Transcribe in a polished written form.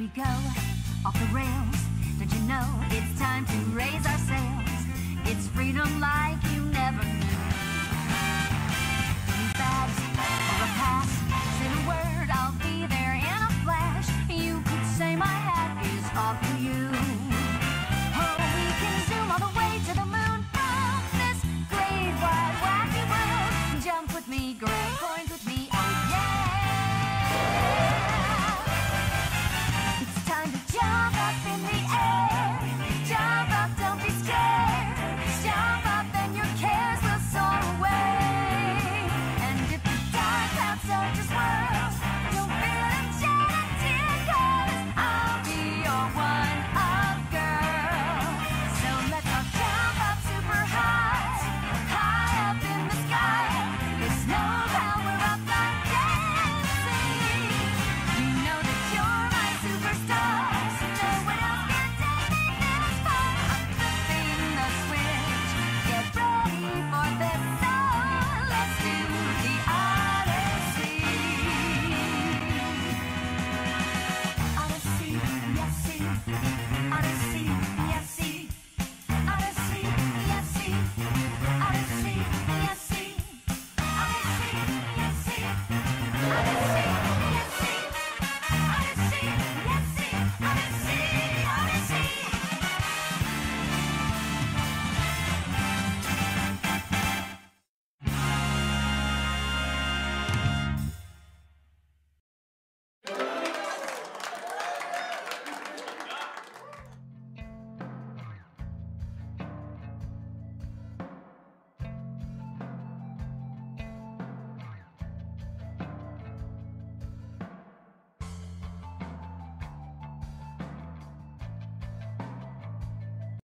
we go, off the rails. Don't you know it's time to raise our sails? It's freedom like you never knew. These bags for a pass.